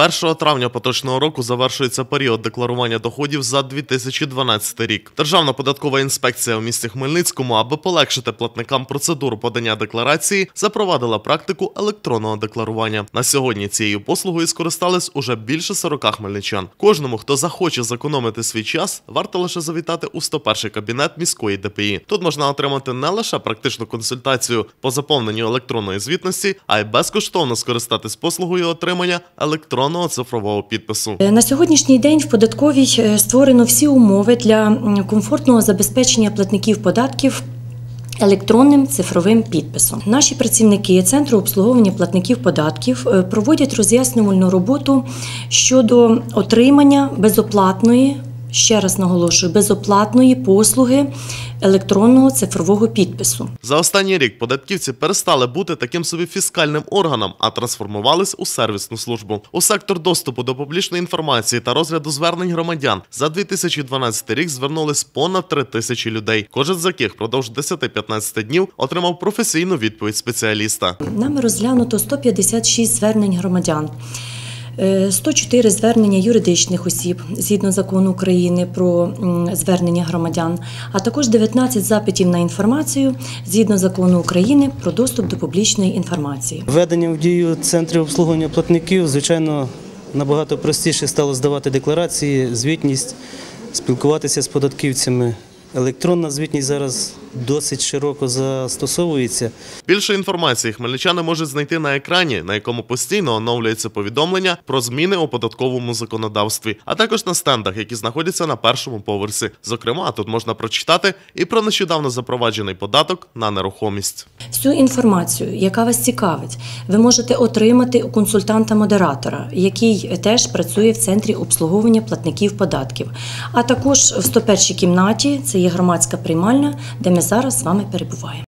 1 травня поточного року завершується період декларування доходів за 2012 рік. Державна податкова інспекція у місті Хмельницькому, аби полегшити платникам процедуру подання декларації, запровадила практику електронного декларування. На сьогодні цією послугою скористались уже більше 40 хмельничан. Кожному, хто захоче зекономити свій час, варто лише завітати у 101-й кабінет міської ДПІ. Тут можна отримати не лише практичну консультацію по заповненню електронної звітності, а й безкоштовно скористатись послугою отримання електронного цифрового підпису. На сьогоднішній день в податковій створено всі умови для комфортного забезпечення платників податків електронним цифровим підписом. Наші працівники Центру обслуговування платників податків проводять роз'яснювальну роботу щодо отримання безоплатної, ще раз наголошую, безоплатної послуги електронного цифрового підпису. За останній рік податківці перестали бути таким собі фіскальним органом, а трансформувались у сервісну службу. У сектор доступу до публічної інформації та розгляду звернень громадян за 2012 рік звернулись понад 3000 людей, кожен з яких впродовж 10-15 днів отримав професійну відповідь спеціаліста. Нами розглянуто 156 звернень громадян. 104 звернення юридичних осіб, згідно закону України про звернення громадян, а також 19 запитів на інформацію, згідно закону України про доступ до публічної інформації. Введенням в дію центрів обслуговування платників, звичайно, набагато простіше стало здавати декларації, звітність, спілкуватися з податківцями. Електронна звітність зараз досить широко застосовується. Більше інформації хмельничани можуть знайти на екрані, на якому постійно оновлюються повідомлення про зміни у податковому законодавстві, а також на стендах, які знаходяться на першому поверсі. Зокрема, тут можна прочитати і про нещодавно запроваджений податок на нерухомість. Всю інформацію, яка вас цікавить, ви можете отримати у консультанта-модератора, який теж працює в Центрі обслуговування платників податків. А також в 101-й кімнаті, це є громадська приймальня, де ми зараз з вами перебуваємо.